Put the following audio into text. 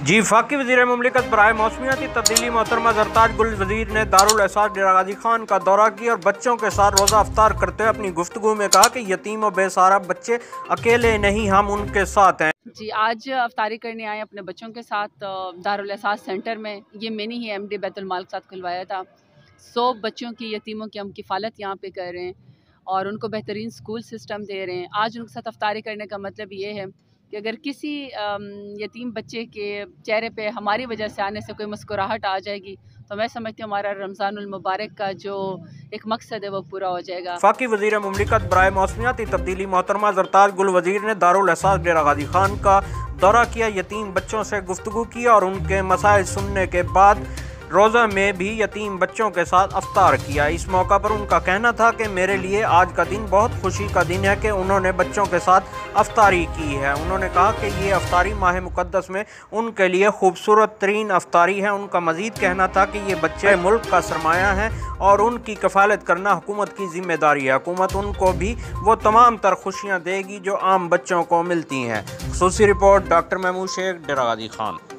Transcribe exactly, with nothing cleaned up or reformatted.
جی وفاقی وزیر مملکت برائے موسمیاتی تبدیلی محترمہ زرتاج گل وزیر نے دارالاساس ڈیرہ غازی خان کا دورہ کیا اور بچوں کے ساتھ روزہ افطار کرتے ہوئے اپنی گفتگو میں کہا کہ یتیم و بے سہارا بچے اکیلے نہیں، ہم ان کے ساتھ ہیں۔ جی آج افطاری کرنے آئے اپنے بچوں کے ساتھ دارالاساس سینٹر میں، یہ میں نے ہی ایم ڈی بیت المال کے ساتھ کھلوایا تھا۔ سو بچوں کی یتیموں کی ہم کفالت یہاں پہ کر رہے ہیں اور ان کو بہترین سکول سسٹم دے رہے ہیں۔ آج ان کے ساتھ افطاری کرنے کا مطلب یہ ہے کہ اگر کسی یتیم بچے کے چہرے پہ ہماری وجہ سے آنے سے کوئی مسکراہٹ آ جائے گی تو میں سمجھتی ہوں ہمارا رمضان المبارک کا جو ایک مقصد ہے وہ پورا ہو جائے گا۔ وفاقی وزیر مملکت برائے موسمیاتی تبدیلی محترمہ زرتاج گل وزیر نے دارالاساس ڈیرہ غازی خان کا دورہ کیا، یتیم بچوں سے گفتگو کی اور ان کے مسائل سننے کے بعد روزہ میں بھی یتیم بچوں کے ساتھ افطار کیا۔ اس موقع پر ان کا کہنا تھا کہ میرے لیے آج کا دن بہت خوشی کا دن ہے کہ انہوں نے بچوں کے ساتھ افطاری کی ہے۔ انہوں نے کہا کہ یہ افطاری ماہ مقدس میں ان کے لیے خوبصورت ترین افطاری ہے۔ ان کا مزید کہنا تھا کہ یہ بچے ملک کا سرمایہ ہیں اور ان کی کفالت کرنا حکومت کی ذمہ داری ہے۔ حکومت ان کو بھی وہ تمام تر خوشیاں دے گی جو عام بچوں کو ملتی ہیں۔ خصوصی رپورٹ ڈاکٹر محمود شیخ، ڈیرہ غازی خان۔